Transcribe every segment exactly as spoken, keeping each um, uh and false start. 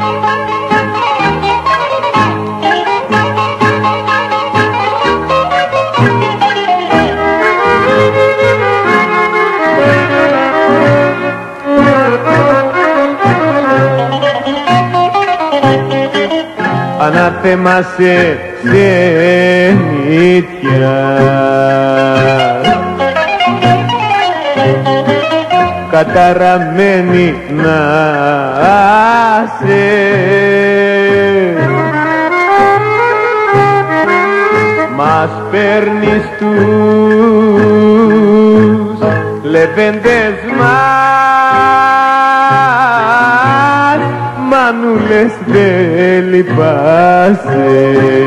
Ανάθεμα σε ξενιτιά, καταραμένη να σε, μας παίρνεις τους λεβέντες μας, μανούλες δεν λυπάσαι.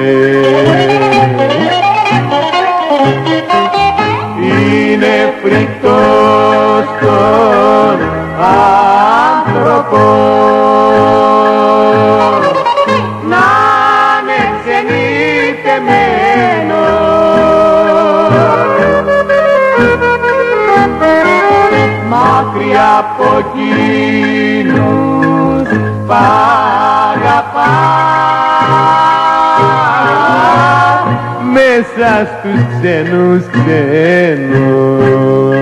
Είναι φρικτός τον άνθρωπο να είναι ξενιτεμένος, μακριά από εκείνους π' αγαπά, μέσα στους ξένους ξένους.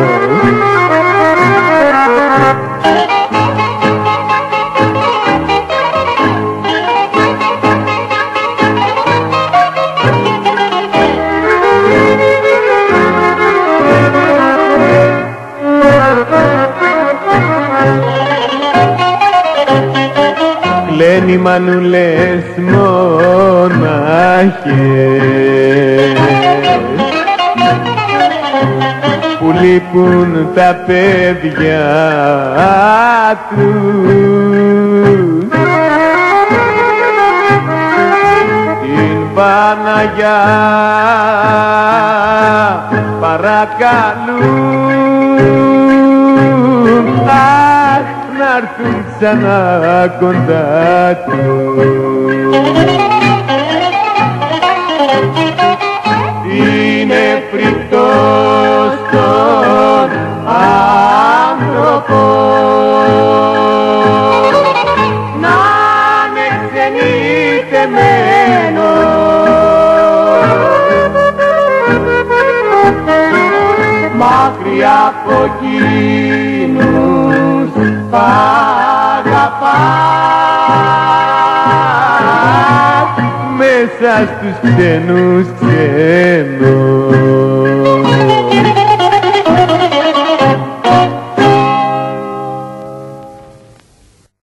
Κλαίνει μανούλες μονάχες που λείπουν τα παιδιά τους, την Παναγιά παρακαλούν, αχ, να'ρθουν ξανά κοντά τους. Είναι φρικτός τον άνθρωπο να είναι ξενιτεμένος, μακριά από εκείνους π' αγαπάς, μέσα στους ξένους ξένους.